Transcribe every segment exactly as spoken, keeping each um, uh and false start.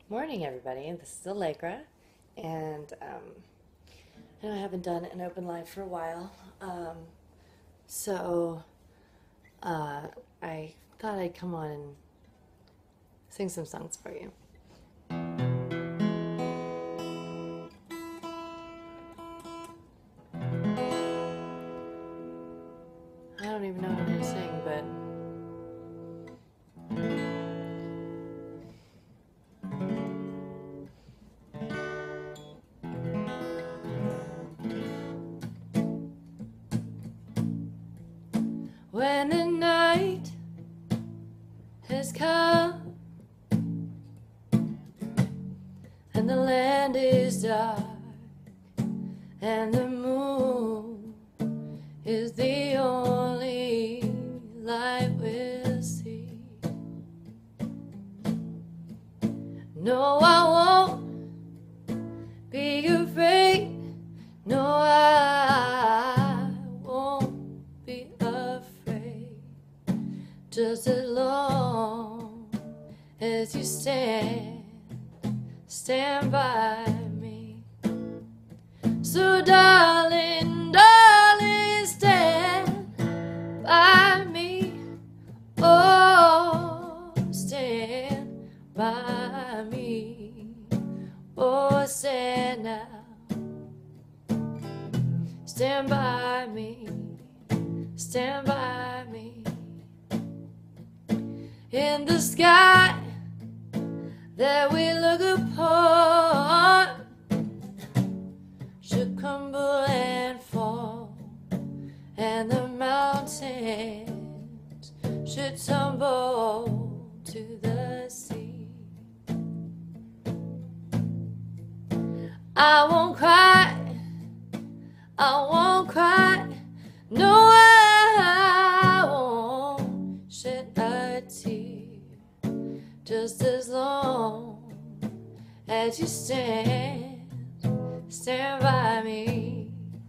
Morning, everybody. This is Allegra, and um, I know I haven't done an open live for a while, um, so uh, I thought I'd come on and sing some songs for you. I don't even know what I'm going to sing, but when the night has come and the land is dark and the moon is the only light we'll see. No, I won't be afraid. No, I won't be afraid. Just as long as you stand, stand by me. So darling, darling, stand by me. Oh, stand by me. Oh, stand now. Stand by me. Stand by me. In the sky that we look upon should crumble and fall, and the mountains should tumble to the sea. I won't cry, I won't cry, no, I won't shed a tear, just as long as you stand, stand by me.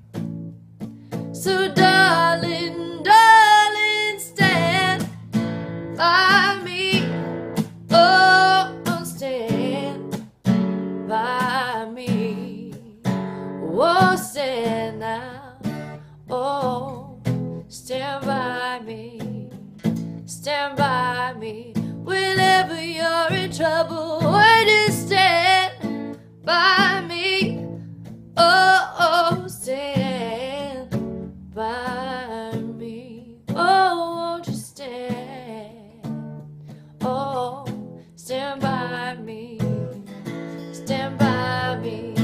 So darling, darling, stand by me. Oh, stand by me. Oh, stand now. Oh, stand by me. Stand by me. Whenever you're in trouble, where to stand by me. Oh, oh, stand by me. Oh, won't you stand? Oh, stand by me. Stand by me.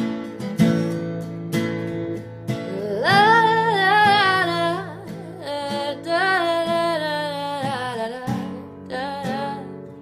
La, la, la, la, da, da, da, da, da,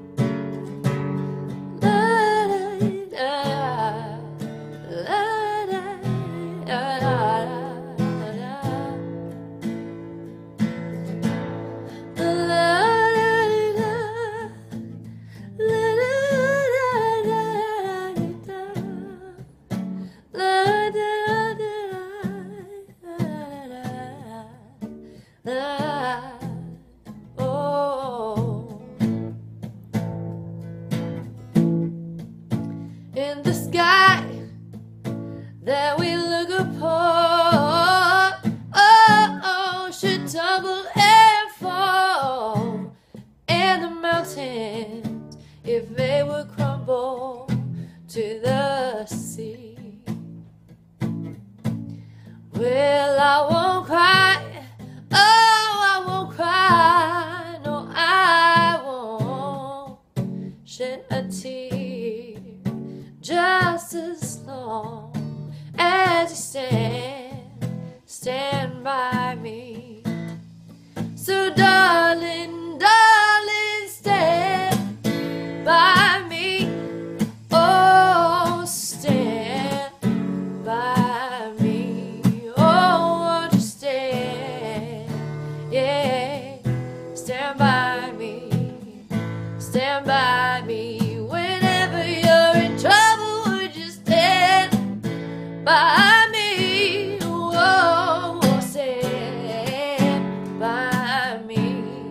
oh. In the sky that we look upon, oh, oh, should tumble and fall, and the mountains, if they would crumble to the sea. Well, I won't cry, oh, I won't cry, no, I won't shed a tear, just as long as you stand, stand by me. So darling, darling, stand by me. Oh, stand by me. Oh, won't you stand? Yeah, stand by me. Stand by me. Whenever you're in trouble, would you stand by me? Oh, stand by me.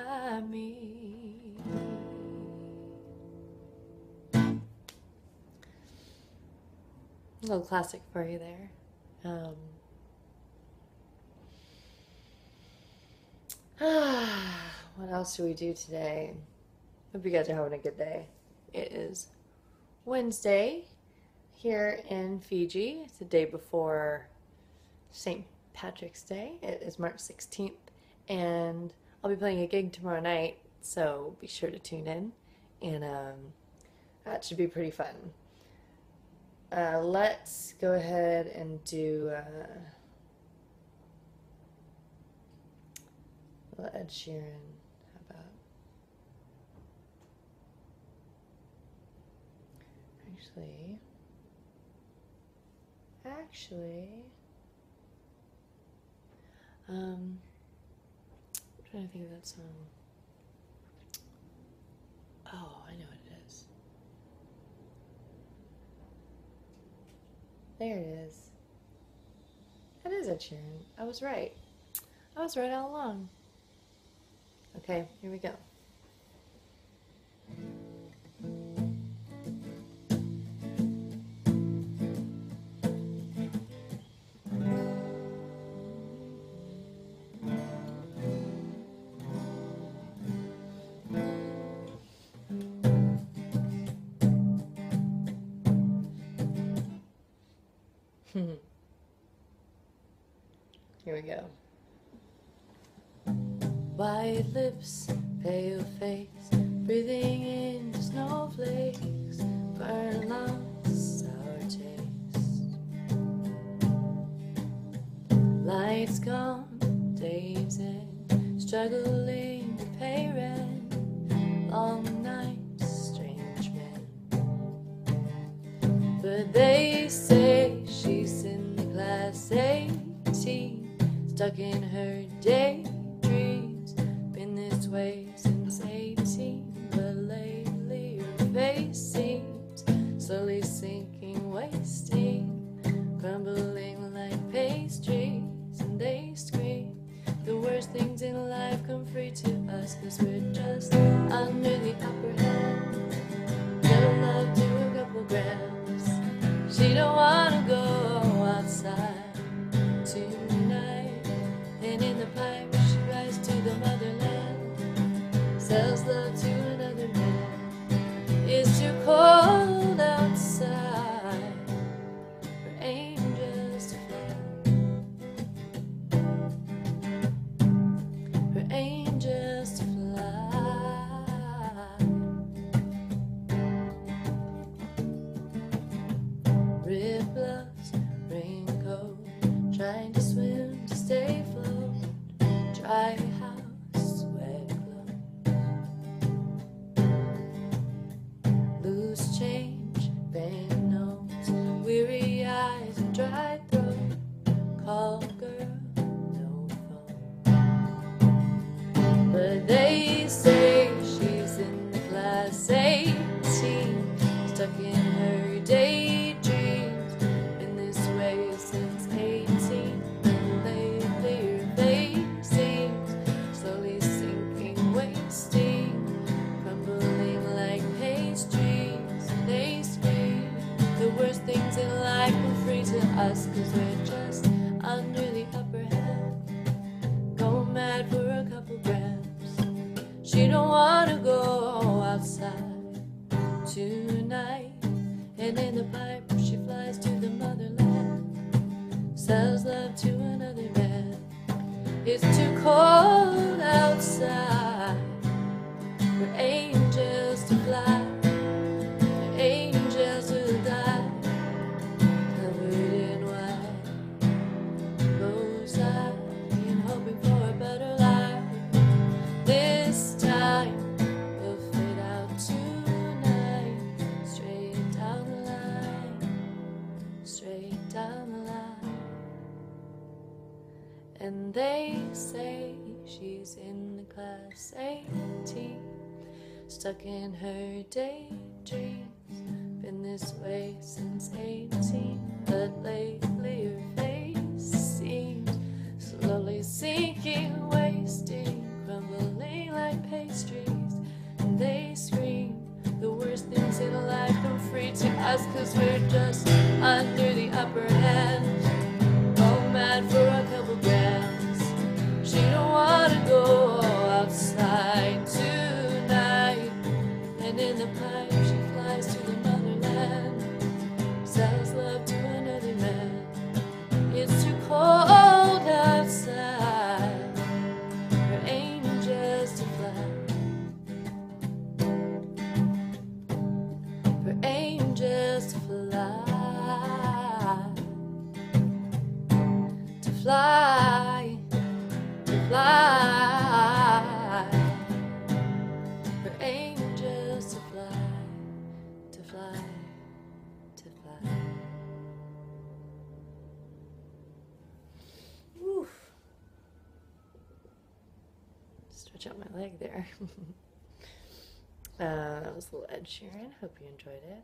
by me. A little classic for you there. Um, what else do we do today? Hope you guys are having a good day. It is Wednesday here in Fiji. It's the day before Saint Patrick's Day. It is March sixteenth, and I'll be playing a gig tomorrow night, so be sure to tune in, and um, that should be pretty fun. Uh, let's go ahead and do uh, a little Ed Sheeran. How about? Actually, actually, um, I'm trying to think of that song. Oh, I know what it is. There it is. That is Ed Sheeran. I was right. I was right all along. Okay, here we go. Here we go. White lips, pale face, breathing in snowflakes, burn lungs, sour taste. Lights gone, days in, struggling to pay rent, long nights, strange men. But they say she's in the class eighteen, stuck in her daydreams, been this way since eighteen, but lately her face seems slowly sinking, wasting, crumbling like pastries, and they scream the worst things in life come free to us, cause we're just under the upper hand. Give love to a couple grams, she don't wanna go outside tonight, and in the pipe she rides to the motherland, sells love to another man. It's too cold outside for angels to fly, for angels to fly. Red gloves, raincoat, trying to swim to stay afloat, dry house, wet clothes, loose change, banknotes, weary eyes and dry throat, call girl, no phone. But they say she's in the class eighteen, stuck in her daydreams, been this way since eighteen, and lately her face seems slowly sinking, wasting, crumbling like pastries, and they scream the worst things in life come free to us, cause we're just under the upper hand, go mad for a couple grams. She don't wanna go outside tonight, and in the pipe she flies to the motherland, sells love to another man. It's too cold outside for angels to fly, for angels to die, covered in white, rose-eyed, hoping for a better life. This time we'll fade out tonight, straight down the line, straight down the line. And they say she's in the class eighteen, stuck in her daydreams, been this way since eighteen, but lately her face seems slowly sinking, wasting, crumbling like pastries, and they scream the worst things in life come free to us, cause we're just under the upper hand. Oh, mad for a couple grams. She don't wanna go outside tonight, and in the pipe she flies to the motherland, sells love to another man. It's too cold outside for angels to fly, for angels to fly, to fly, to fly, for angels to fly, to fly, to fly. Oof. Stretch out my leg there. uh, that was a little Ed Sheeran. Hope you enjoyed it.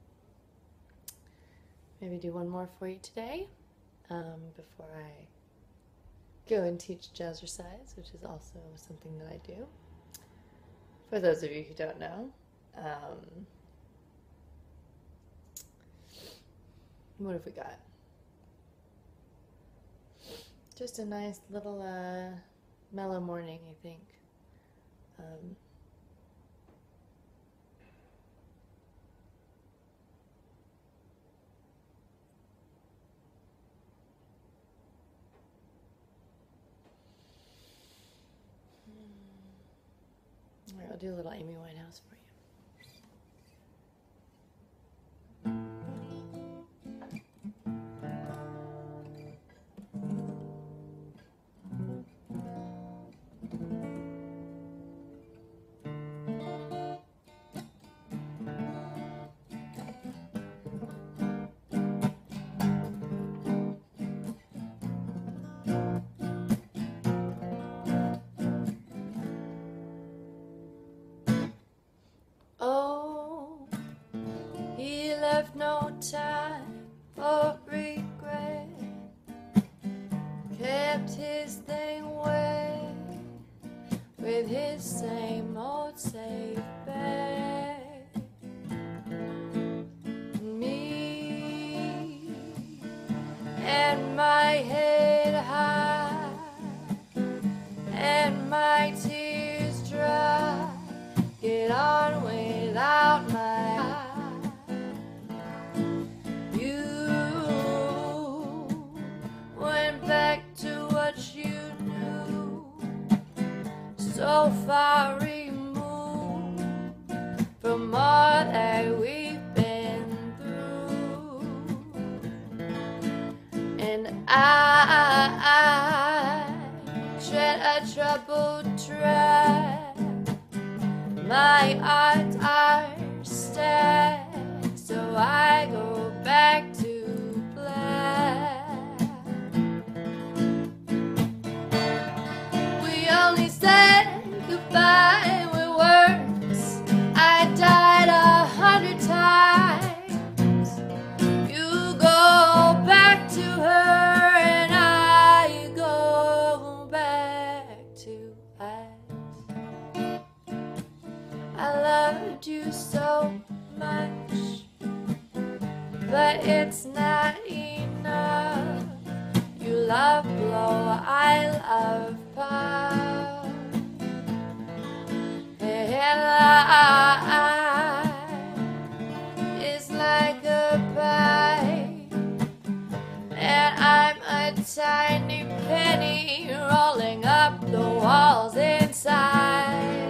Maybe do one more for you today um, before I go and teach jazzercise, which is also something that I do. For those of you who don't know, um, what have we got? Just a nice little uh, mellow morning, I think. Um, All right, I'll do a little Amy Winehouse for you. Oh, he left no time for regret, kept his thing wet with his same old safe bet. Me and my head high and my tears dry, get on without my eye. You went back to what you knew, so far removed from all that we've been through. And I, I tread a troubled track. My odds are stacked, so I go back to black. We only said goodbye with words. I died a hundred times. You go back to her and I go back to us. I loved you so much, but it's not enough. You love blow, I love pop. And life is like a pie, and I'm a tiny penny rolling up the walls inside.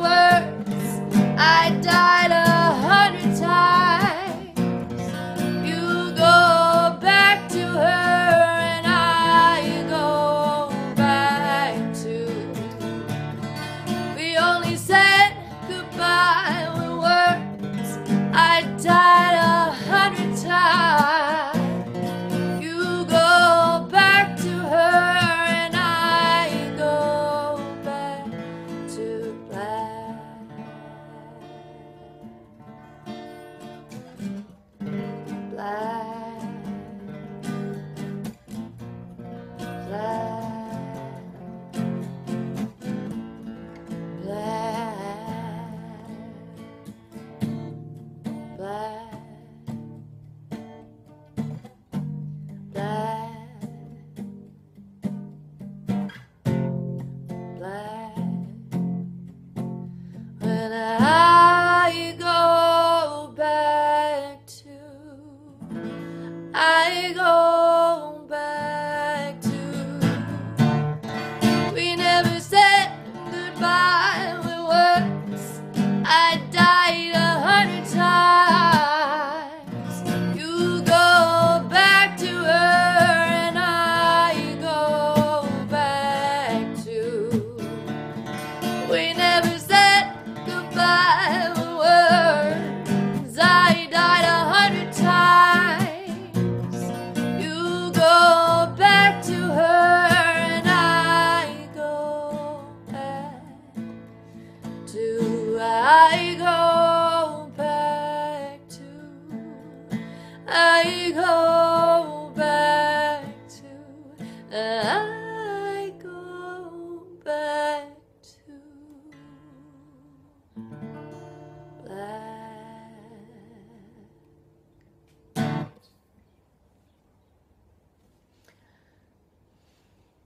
I died a hundred times.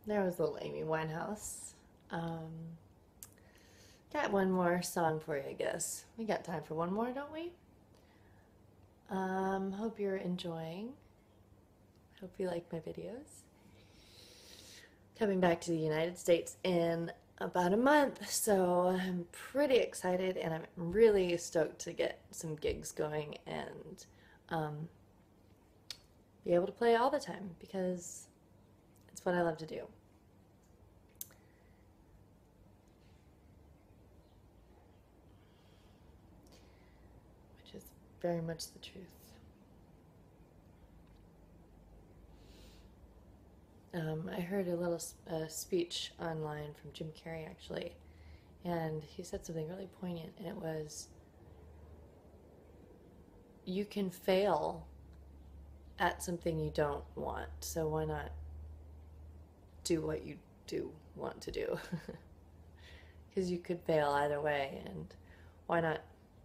there was little Amy Winehouse. Um, got one more song for you, I guess. We got time for one more, don't we? Um, hope you're enjoying. Hope you like my videos. Coming back to the United States in about a month, so I'm pretty excited, and I'm really stoked to get some gigs going and um, be able to play all the time, because it's what I love to do. Which is very much the truth. Um, I heard a little uh, speech online from Jim Carrey, actually, and he said something really poignant, and it was, you can fail at something you don't want, so why not do what you do want to do? Because you could fail either way, and why not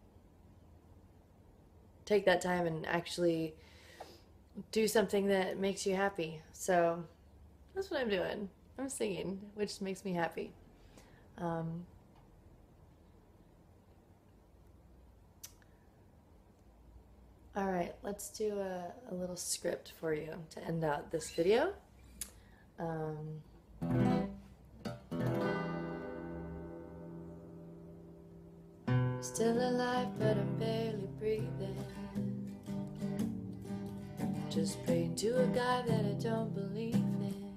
take that time and actually do something that makes you happy? So that's what I'm doing. I'm singing, which makes me happy. Um, all right, let's do a, a little script for you to end out this video. Um, still alive, but I'm barely breathing. Just praying to a God that I don't believe in.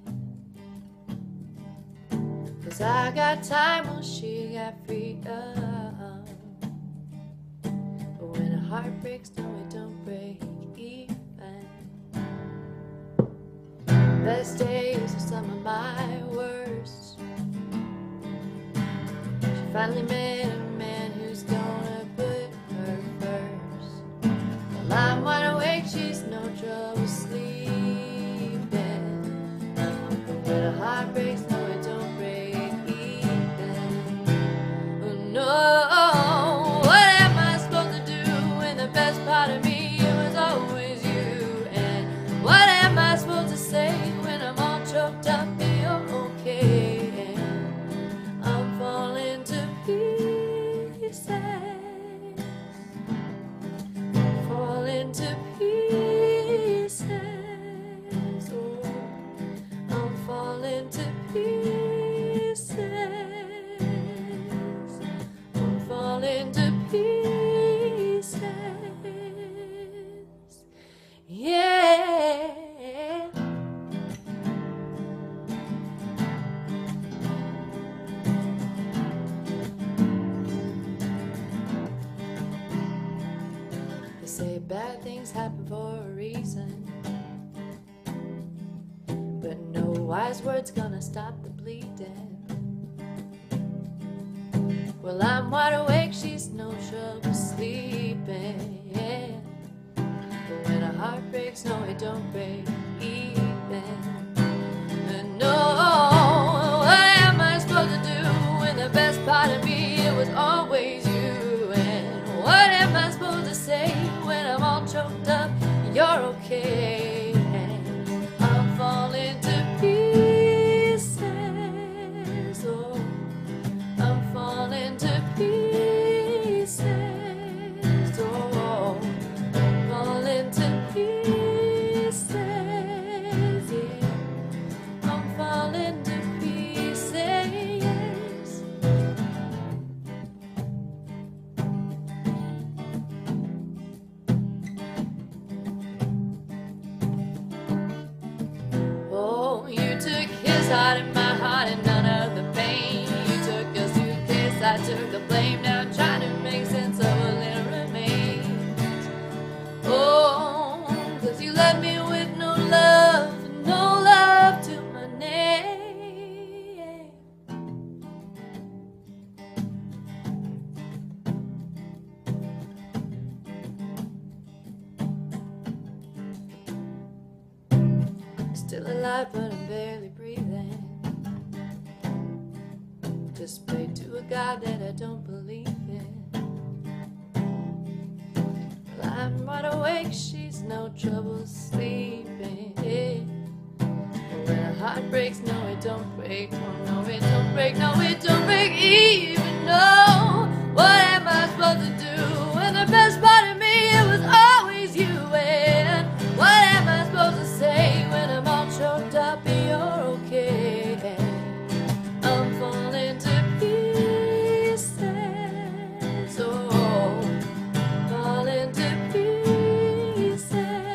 'Cause I got time while she got freedom. But when a heart breaks, no, it don't break even. Best days are some of my worst. She finally met a man who's gonna put her first. While I'm wide awake, she's no trouble sleeping. But when a heart breaks, no, it don't break even. Oh no, what am I supposed to do when the best part of me was always you? And what am I supposed to say when I'm all choked up and you're okay? And I'm falling to pieces, falling to pieces. Oh, I'm falling to pieces. I'm falling to pieces. Yeah. They say bad things happen for a reason, but no wise word's gonna stop the bleeding. Well, I'm wide awake, she's no trouble sleeping. But when a heart breaks, no, it don't break even. And no, what am I supposed to do when the best part of me, it was always you? And what am I supposed to say when I'm all choked up and you're okay? And I'm falling to pieces. Oh, I'm falling to pieces. Oh, I'm falling to pieces. Yeah, I'm falling to pieces. Oh, you took his heart and my heart and none of the pain. You took a suitcase, I took the blame. Now I'm trying to make sense of what little remains. Oh, 'cause you left me with no love, no love to my name. Still alive, but I'm barely breathing. Just pray to a God that I don't believe in. Well, I'm wide awake, she's no trouble sleeping. But when a heart breaks, no it don't break. Oh no it don't break, no it don't break. Even though, what am I supposed to do when the best part of me, it was always you? And what am I supposed to say when I'm all choked up and you're okay? I'm falling to pieces, oh, falling to pieces.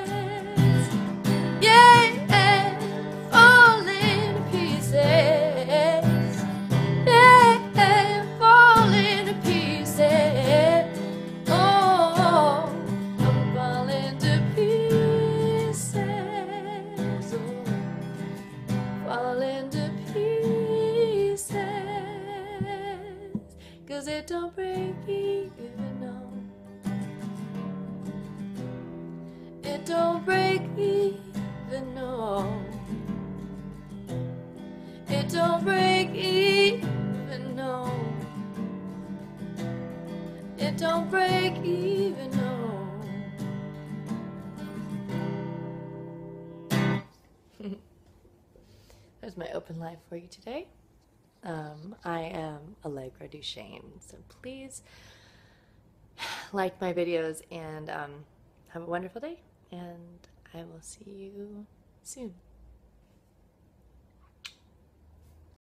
Yeah, falling to pieces. Yeah, falling to pieces. Oh, I'm falling to pieces. Oh, falling to pieces. 'Cause it don't break even, no. It don't break even, no. It don't break even, no. It don't break even, no. There's my open live for you today. Um, I am Allegra Duchesne, so please like my videos and um, have a wonderful day, and I will see you soon.